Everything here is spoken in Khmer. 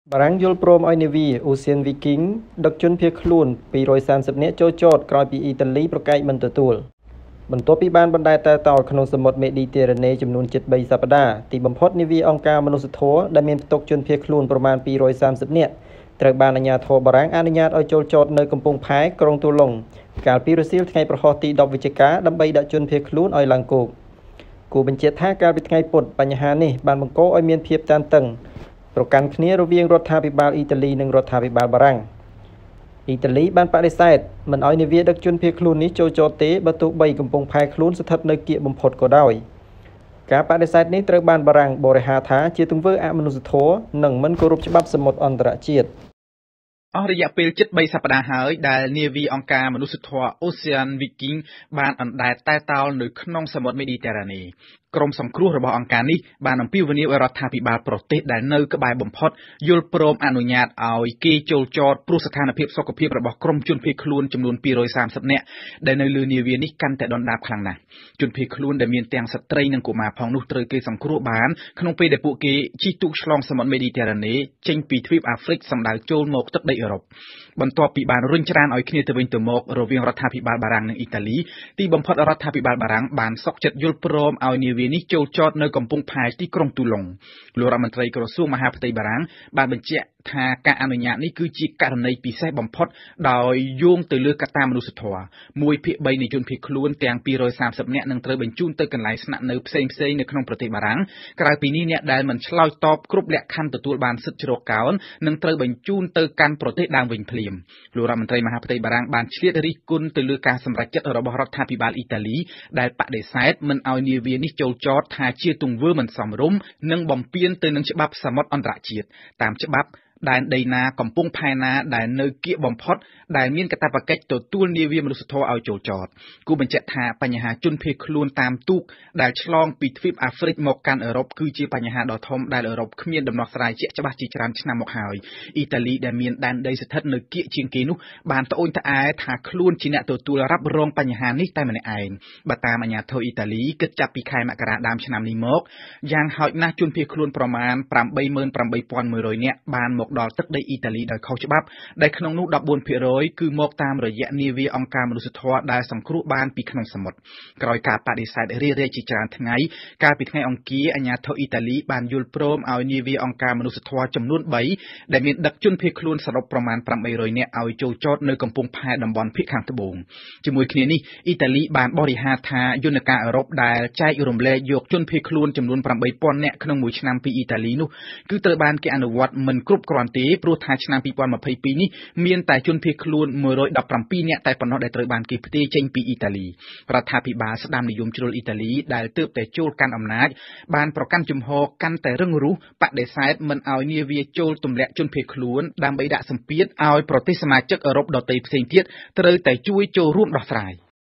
បារាំងយល់ព្រមឲ្យនាវីអូសៀនវីគីងដឹកជនភៀសខ្លួន230នាក់ចូលចតក្រោយពីអ៊ីតាលីប្រកែកមិនទទួលបន្ទាប់ពីបានបណ្តែតតោលក្នុងសមុទ្រមេឌីទែរ៉ាណេចំនួនជិត3សប្តាហ៍ទីបំផុតនាវីអង្គការមនុស្សធម៌ដែលមានផ្ទុកជនភៀសខ្លួនប្រមាណ230នាក់ត្រូវបានអាជ្ញាធរបារាំងអនុញ្ញាតឲ្យចូលចតនៅកំពង់ផែក្រុងទូឡុងកាលពីរសៀលថ្ងៃប្រហោះទី10វិច្ឆិកាដើម្បីដាក់ជនភៀសខ្លួនឲ្យឡើងគោកគូបញ្ជាក់ថាកាលពីថ្ងៃពុធបញ្ហានេះបានបង្កឲ្យមានភាពតានតឹងប្រកាន់គ្នារវាងរដ្ឋាភិបាលអ៊ីតាលីនិងរដ្ឋាភិបាលបារាំងអ៊ីតាលីបានបដិសេធមិនឲ្យនាវាដឹកជនភៀសខ្លួននេះចូលចតទេបើទោះបីកំពុងផែខ្លួនស្ថិតនៅគៀកបំផុតក៏ដោយការបដិសេធនេះត្រូវបានបារាំងបរិហារថាជាទង្វើអមនុស្សធម៌និងមិនគោរពច្បាប់សមុទ្រអន្តរជាតិអស់រយៈពេលជិត3សប្តាហ៍ហើយដែលនាវីអង្គការមនុស្សធម៌ Ocean Viking បានអណ្ដែតតែតោលនៅក្នុងសមុទ្រមេឌីទែរ៉ាណេក្រុមសង្គ្រោះរបស់អង្គការនេះបានអំពាវនាវឲ្យរដ្ឋាភិបាលប្រទេសដែលនៅក្បែរបំផុតយល់ព្រមអនុញ្ញាតឲ្យគេចូលចតព្រោះស្ថានភាពសុខភាពរបស់ក្រុមជនភៀសខ្លួនចំនួន230នាក់ដែលនៅលើនាវានេះកាន់តែដុនដាបខ្លាំងណាស់ជនភៀសខ្លួនដែលមានទាំងស្ត្រីនិងកុមារផងនោះត្រូវគេសង្គ្រោះបានក្នុងពេលដែលពួកគេជិះទូកឆ្លងសមុទ្រមេឌីទែរ៉ាណេចេញពីទ្វីបអាហ្វ្រិកសម្ដៅចូលមកទឹកដីអឺរ៉ុបបន្ទាប់ពីបានរុញច្រានឲ្យគ្នាទៅវិញទៅមករវាងរដ្ឋាភិបាលបារាំងនិងអ៊ីតាលីទីបំផុតរដ្ឋាភិបាលបារាំងបានសុខចិត្តយល់ព្រមឲ្យនាវានេះចូលចតនៅកំពង់ផែទីក្រុងទូឡុងលោករដ្ឋមន្ត្រីក្រសួងមហាផ្ទៃបារាំងបានបញ្ជាក់ថាការអនុញ្ញាតនេះគឺជាករណីពិសេសបំផុតដោយយោងទៅលើកត្តាមនុស្សធម៌1/3នៃជនភៀសខ្លួនទាំង230នាក់នឹងត្រូវបញ្ជូនទៅកន្លែងស្នាក់នៅផ្សេងៗនៅក្នុងប្រទេសបារាំងក្រៅពីនេះអ្នកដែលមិនឆ្លើយតបគ្រប់លក្ខខណ្ឌទទួលបានសិទ្ធិជ្រកកោននឹងត្រូវបញ្ជូនទៅកាន់ប្រទេសដើមវិញភ្លាមលោករដ្ឋមន្ត្រីមហាផ្ទៃបារាំងបានឆ្លៀតរិះគន់ទៅលើការសម្រេចចិត្តរបស់រដ្ឋាភិបាលអ៊ីតាលីដែលបដិសេធមិនឲ្យនាវានេះចូលចតថាជាទង្វើមិនសមរម្យនិងបំពានទៅនឹងច្បាប់សមុទ្រអន្តរជាតិតាមច្បាប់ដែនដីណាកំពង់ផែណាដែលនៅគៀកបំផុតដែលមានកាតព្វកិច្ចទទួលនាវាមនុស្សធម៌ឲ្យចូលចតគូបញ្ជាក់ថាបញ្ហាជនភៀសខ្លួនតាមទូកដែលឆ្លងពីទ្វីបអាហ្វ្រិកមកកាន់អឺរ៉ុបគឺជាបញ្ហាដ៏ធំដែលអឺរ៉ុបគ្មានដំណោះស្រាយជាក់ច្បាស់ជាច្រើនឆ្នាំមកហើយអ៊ីតាលីដែលមានដែនដីស្ថិតនៅគៀកជាងគេនោះបានត្អូញត្អែថាខ្លួនជាអ្នកទទួលរ៉ាប់រងបញ្ហានេះតែម្នាក់ឯងបើតាមអាជ្ញាធរអ៊ីតាលីគិតចាប់ពីខែមករាដើមឆ្នាំនេះមកយ៉ាងហោចណាស់ជនភៀសខ្លួនប្រមាណ 88,100 នាក់បានមកដល់ទឹកដីអ៊ីតាលីដោយខុសច្បាប់ដែលក្នុងនោះ 14% គឺមកតាមរយៈនាវាអង្គការមនុស្សធម៌ដែលសង្គ្រោះបានពីក្នុងសមុទ្រក្រោយការបដិសេធរារាយជាច្រើនថ្ងៃកាលពីថ្ងៃអង្គារអាជ្ញាធរអ៊ីតាលីបានយល់ព្រមឲ្យនាវាអង្គការមនុស្សធម៌ចំនួន3ដែលមានដឹកជនភៀសខ្លួនសរុបប្រមាណ800នាក់ឲ្យចូលចតនៅកំពង់ផែតំបន់ភាគខាងត្បូងជាមួយគ្នានេះអ៊ីតាលីបានបរិហារថាយន្តការអឺរ៉ុបដែលចែករំលែកយកជនភៀសខ្លួនចំនួន 8,000 នាក់ក្នុងមួយឆ្នាំពីអ៊ីតាលីនោះគឺត្រូវបានគេអនុវត្តមិនគ្រប់គ្រាន់ទេព្រោះថាឆ្នាំ2022នេះមានតែជនភៀសខ្លួន117នាក់តែប៉ុណ្ណោះដែលត្រូវបានគេផ្ទេរចេញពីអ៊ីតាលីរដ្ឋាភិបាលស្ដាមនិយមជ្រុលអ៊ីតាលីដែលទើបតែចូលកាន់អំណាចបានប្រកាន់ជំហរកាន់តែរឹងរូសបដិសេធមិនឲ្យនាវាចូលទម្លាក់ជនភៀសខ្លួនដើម្បីដាក់សម្ពាធឲ្យប្រទេសសមាជិកអឺរ៉ុបដទៃផ្សេងទៀតត្រូវតែជួយចូលរួមដោះស្រាយ